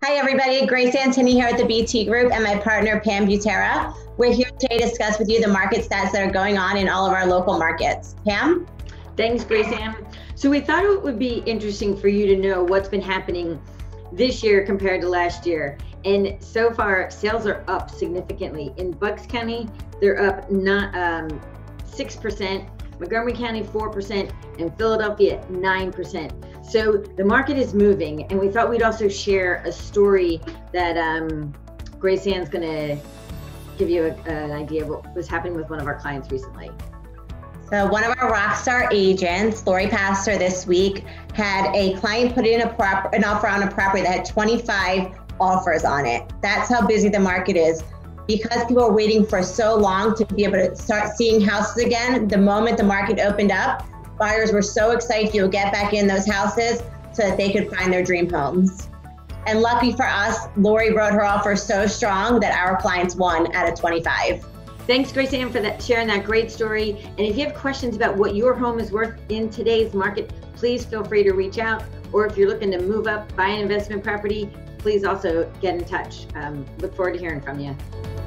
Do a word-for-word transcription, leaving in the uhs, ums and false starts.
Hi, everybody. Graceann, Tinney here at the B T Group and my partner, Pam Butera. We're here today to discuss with you the market stats that are going on in all of our local markets. Pam? Thanks, Graceann. So we thought it would be interesting for you to know what's been happening this year compared to last year. And so far, sales are up significantly. In Bucks County, they're up not, um, six percent, Montgomery County, four percent, and Philadelphia, nine percent. So the market is moving, and we thought we'd also share a story that um, Graceann's gonna give you a, an idea of what was happening with one of our clients recently. So one of our rock star agents, Lori Pastor, this week had a client put in a prop, an offer on a property that had twenty-five offers on it. That's how busy the market is. Because people are waiting for so long to be able to start seeing houses again, the moment the market opened up, buyers were so excited to get back in those houses so that they could find their dream homes. And lucky for us, Lori wrote her offer so strong that our clients won out of twenty-five. Thanks, Graceann, for that, sharing that great story. And if you have questions about what your home is worth in today's market, please feel free to reach out. Or if you're looking to move up, buy an investment property, please also get in touch. Um, look forward to hearing from you.